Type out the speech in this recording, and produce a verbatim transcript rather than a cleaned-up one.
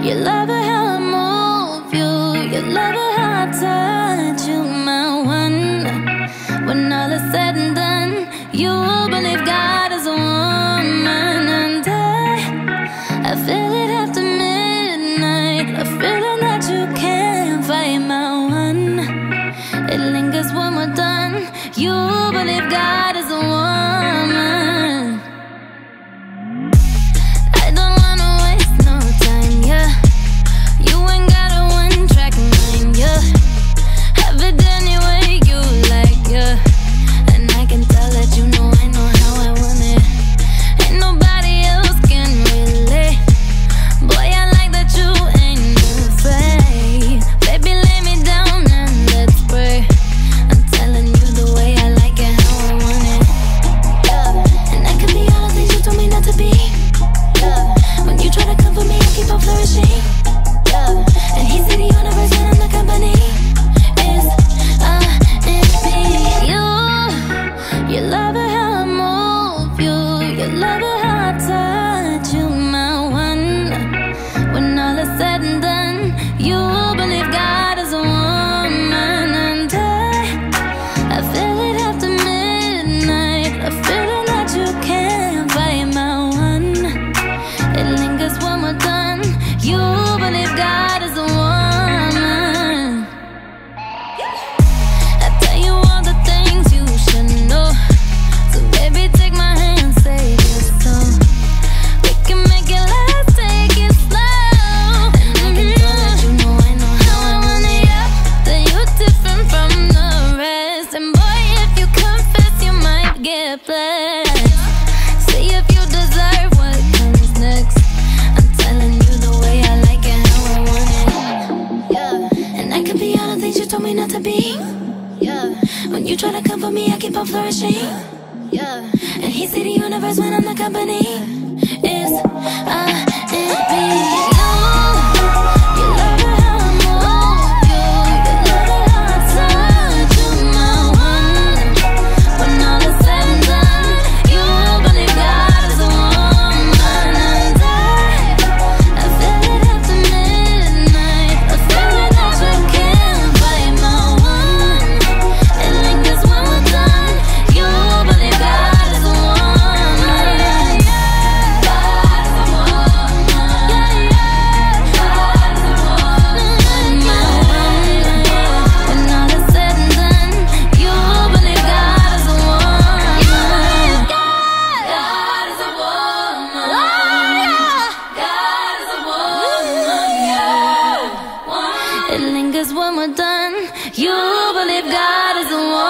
You love it how I move you. You love it how I touch you, my one. When all is said and done, you believe God is a woman. And I, I feel it after midnight, a feeling that you can't fight, my one. It lingers when we're done. You believe God is a woman. I don't wanna waste no time, yeah. You ain't got a one-track mind, yeah. Have it any way you like, yeah. And I can tell that you know I know how I want it. Ain't nobody else can relate. Boy, I like that you ain't afraid. Baby, lay me down and let's pray. I'm telling you the way I like it, how I want it, yeah. And I can be all the things you told me not to be, yeah. When you try to come for me, I keep on flourishing, yeah. And he said the universe when I'm the company is a N P. You, you love it how I move you. You love it how I touch you, my one. When all is said and done, you believe God is a woman. And I, I feel it after midnight, a feeling that you can't fight, my one. It lingers when we're done. You believe God is a woman. I tell you all the things you should know. So baby, take my hand, save your soul. We can make it last, take it slow. And I can tell that you know I know how I want it, yeah. That you're different from the rest. And boy, if you confess, you might get blessed. See if you deserve what comes next. I'm telling you the way I like it, how I want it, yeah. And I can be all the things you told me not to be, yeah. When you try to come for me, I keep on flourishing, yeah. And he see the universe when I'm the company is a N P. You, you love it how I move you. You love it how I touch you, my one. When all is said and done, you believe God is a woman. And I, I feel it after midnight, a feeling that you can't fight, my one. It lingers when we're done. You believe God is a woman. God is a woman. Yeah, yeah. God is a woman. My one. When all is said and done, you believe God is a woman. God is a woman. God is a woman. Yeah. It lingers when we're done. You believe God is a woman.